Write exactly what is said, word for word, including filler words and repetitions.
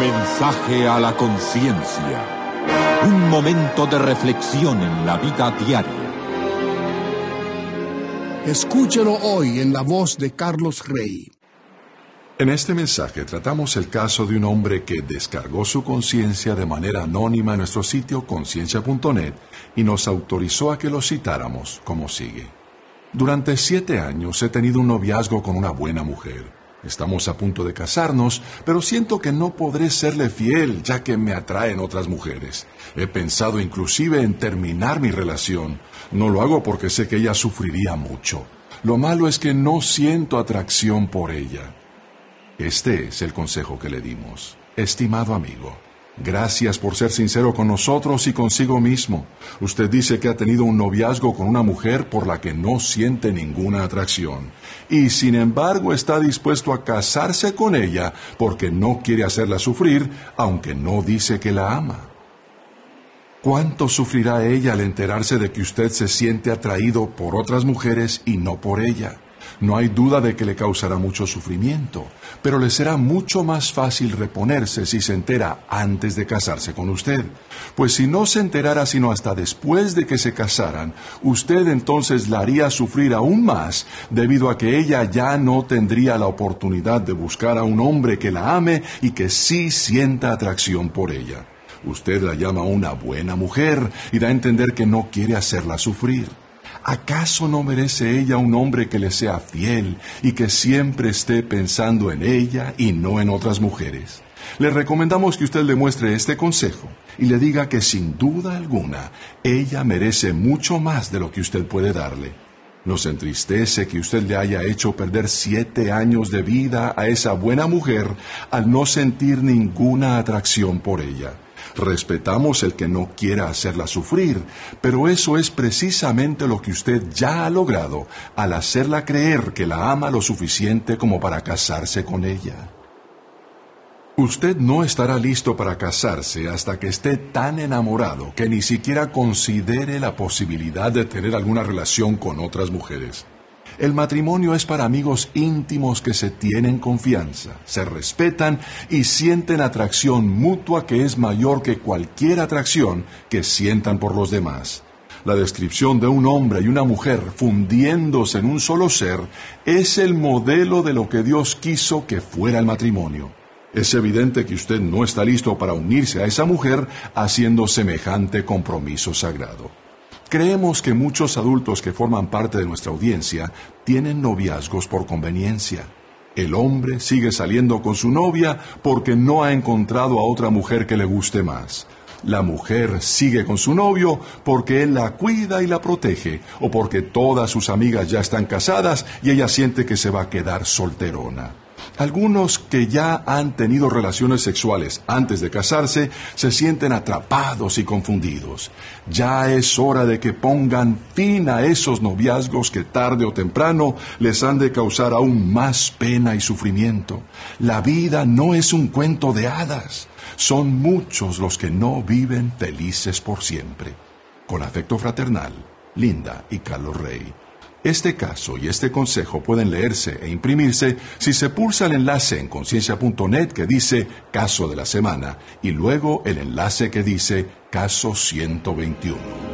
Mensaje a la conciencia. Un momento de reflexión en la vida diaria. Escúchelo hoy en la voz de Carlos Rey. En este mensaje tratamos el caso de un hombre que descargó su conciencia de manera anónima en nuestro sitio conciencia punto net y nos autorizó a que lo citáramos como sigue. Durante siete años he tenido un noviazgo con una buena mujer. Estamos a punto de casarnos, pero siento que no podré serle fiel ya que me atraen otras mujeres. He pensado inclusive en terminar mi relación. No lo hago porque sé que ella sufriría mucho. Lo malo es que no siento atracción por ella. Este es el consejo que le dimos. Estimado amigo, gracias por ser sincero con nosotros y consigo mismo. Usted dice que ha tenido un noviazgo con una mujer por la que no siente ninguna atracción. Y sin embargo está dispuesto a casarse con ella porque no quiere hacerla sufrir, aunque no dice que la ama. ¿Cuánto sufrirá ella al enterarse de que usted se siente atraído por otras mujeres y no por ella? No hay duda de que le causará mucho sufrimiento, pero le será mucho más fácil reponerse si se entera antes de casarse con usted. Pues si no se enterara sino hasta después de que se casaran, usted entonces la haría sufrir aún más, debido a que ella ya no tendría la oportunidad de buscar a un hombre que la ame y que sí sienta atracción por ella. Usted la llama una buena mujer y da a entender que no quiere hacerla sufrir. ¿Acaso no merece ella un hombre que le sea fiel y que siempre esté pensando en ella y no en otras mujeres? Le recomendamos que usted le muestre este consejo y le diga que sin duda alguna ella merece mucho más de lo que usted puede darle. Nos entristece que usted le haya hecho perder siete años de vida a esa buena mujer al no sentir ninguna atracción por ella. Respetamos el que no quiera hacerla sufrir, pero eso es precisamente lo que usted ya ha logrado al hacerla creer que la ama lo suficiente como para casarse con ella. Usted no estará listo para casarse hasta que esté tan enamorado que ni siquiera considere la posibilidad de tener alguna relación con otras mujeres. El matrimonio es para amigos íntimos que se tienen confianza, se respetan y sienten atracción mutua que es mayor que cualquier atracción que sientan por los demás. La descripción de un hombre y una mujer fundiéndose en un solo ser es el modelo de lo que Dios quiso que fuera el matrimonio. Es evidente que usted no está listo para unirse a esa mujer haciendo semejante compromiso sagrado. Creemos que muchos adultos que forman parte de nuestra audiencia tienen noviazgos por conveniencia. El hombre sigue saliendo con su novia porque no ha encontrado a otra mujer que le guste más. La mujer sigue con su novio porque él la cuida y la protege, o porque todas sus amigas ya están casadas y ella siente que se va a quedar solterona. Algunos que ya han tenido relaciones sexuales antes de casarse se sienten atrapados y confundidos. Ya es hora de que pongan fin a esos noviazgos que tarde o temprano les han de causar aún más pena y sufrimiento. La vida no es un cuento de hadas. Son muchos los que no viven felices por siempre. Con afecto fraternal, Linda y Carlos Rey. Este caso y este consejo pueden leerse e imprimirse si se pulsa el enlace en conciencia punto net que dice Caso de la Semana y luego el enlace que dice Caso ciento veintiuno.